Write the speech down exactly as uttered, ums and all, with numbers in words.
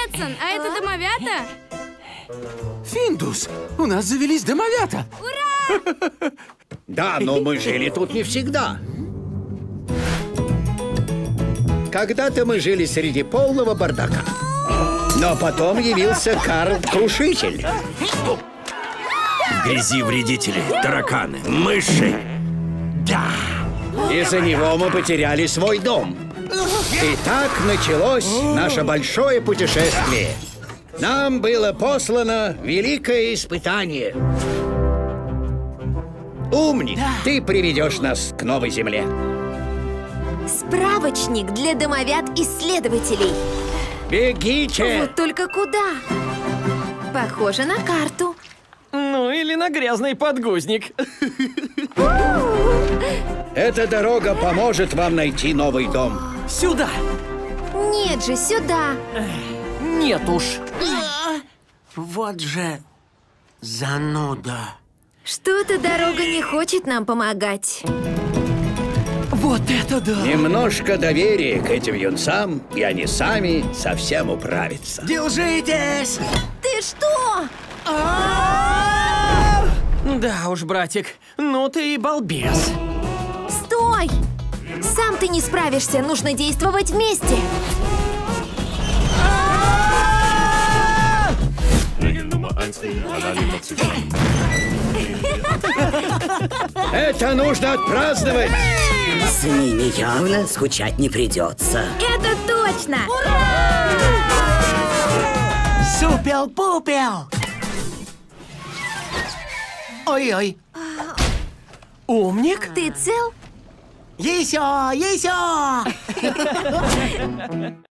Джетсон, а это домовята? Финдус, у нас завелись домовята. Ура! Да, но мы жили тут не всегда. Когда-то мы жили среди полного бардака. Но потом явился Карл Крушитель. В грязи вредители, тараканы, мыши. Да. Из-за него мы потеряли свой дом. И так началось наше большое путешествие. Нам было послано великое испытание. Умник, ты приведешь нас к новой земле. Справочник для домовят-исследователей. Бегите! Вот только куда? Похоже на карту. Ну, или на грязный подгузник. Эта дорога поможет вам найти новый дом. Сюда. Нет же, сюда. Нет уж. Вот же зануда. Что-то дорога не хочет нам помогать. Вот это да! Немножко доверия к этим юнцам, и они сами совсем управятся. Держитесь! Ты что? Да уж, братик, ну ты и балбес. Стой! Сам ты не справишься, нужно действовать вместе. Это нужно отпраздновать! С ними явно скучать не придется. Это точно! Супел-пупел! Ой-ой! Умник? Ты цел? Еще! Еще!